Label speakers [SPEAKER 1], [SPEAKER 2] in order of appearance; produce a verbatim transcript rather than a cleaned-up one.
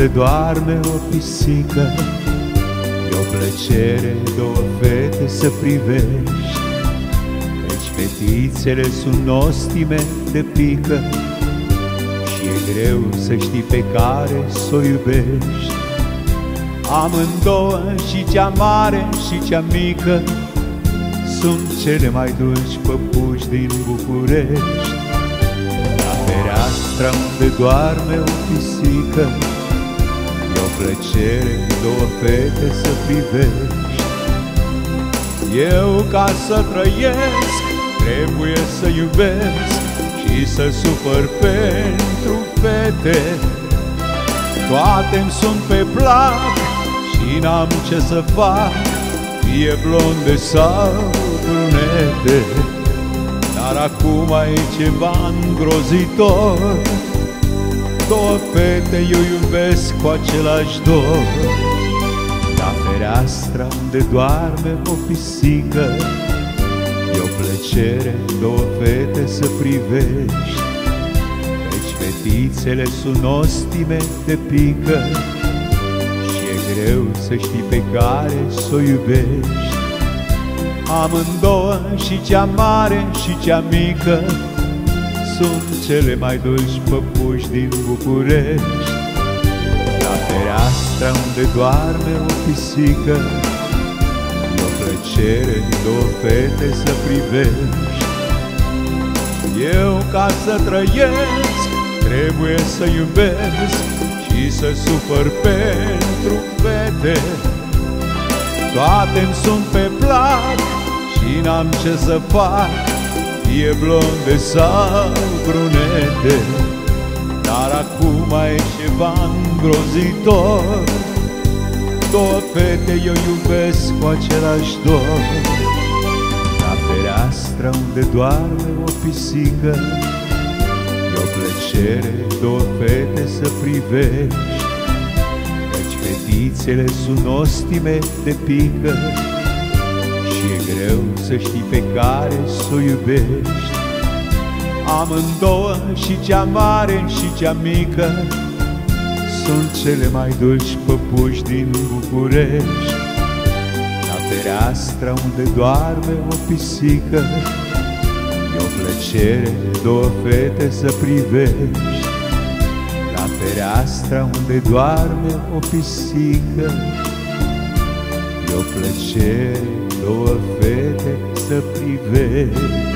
[SPEAKER 1] unde doarme o pisică, e o plăcere două fete să privești, căci fetițele sunt nostime de pică și e greu să știi pe care s-o iubești. Amândouă, și cea mare și cea mică, sunt cele mai dulci păpuși din București. La fereastra unde doarme o pisică, e o plăcere două fete să privești. Eu, ca să trăiesc, trebuie să iubesc și să sufăr pentru fete. Toate-mi sunt pe plac și n-am ce să fac, fie blonde sau brunete. Dar acum e ceva îngrozitor, două fete eu iubesc cu același dor. La fereastra unde doarme o pisică, e o plăcere două fete să privești, căci fetițele sunt nostime de pică și e greu să știi pe care s-o iubești. Amândouă, și cea mare și cea mică, sunt cele mai dulci păpuși din București. La fereastra unde doarme o pisică, e o plăcere două fete să privești. Eu, ca să trăiesc, trebuie să iubesc și să sufăr pentru fete. Toate-mi sunt pe plac și n-am ce să fac, fie blonde sau brunete. Dar acum e ceva îngrozitor, două fete eu iubesc cu același dor. La fereastra unde doarme o pisică, e o plăcere două fete să privești, căci fetițele sunt nostime de pică și e greu să știi pe care s-o iubești. Amândouă, și cea mare și cea mică, sunt cele mai dulci păpuși din București. La fereastra unde doarme o pisică, e o plăcere două fete să privești. La fereastra unde doarme o pisică, e o plăcere două fete să privești.